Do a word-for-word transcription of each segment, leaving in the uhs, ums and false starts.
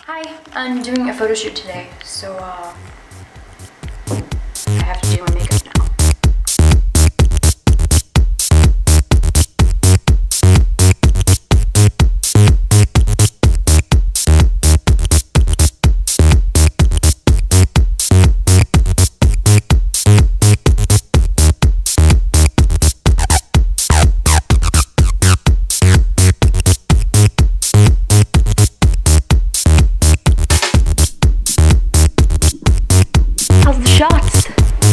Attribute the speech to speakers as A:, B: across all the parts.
A: Hi, I'm doing a photo shoot today, so uh, I have to do my makeup now. How's the shots?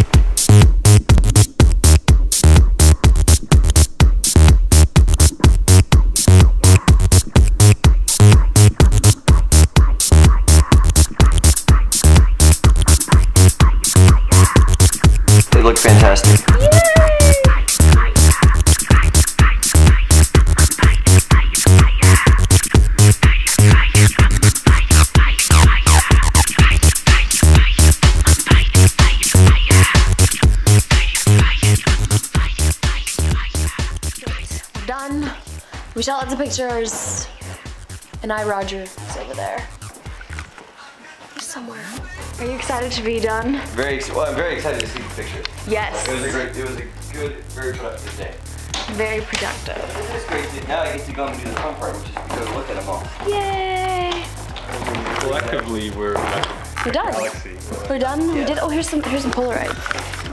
B: They look fantastic.
A: Done. We shot lots of pictures. And I, Roger, is over there. Somewhere. Are you excited to be done?
B: Very, ex well, I'm very excited to see the picture.
A: Yes.
B: It was a great, it was a good, very productive day.
A: Very productive.
B: This is great. Now I get to go and do the fun part, which is to go look at them all.
A: Yay!
C: Collectively, we're like
A: We're done.
C: a galaxy.
A: We're done. We
B: Yeah.
A: did. Oh, here's some. Here's some Polaroid.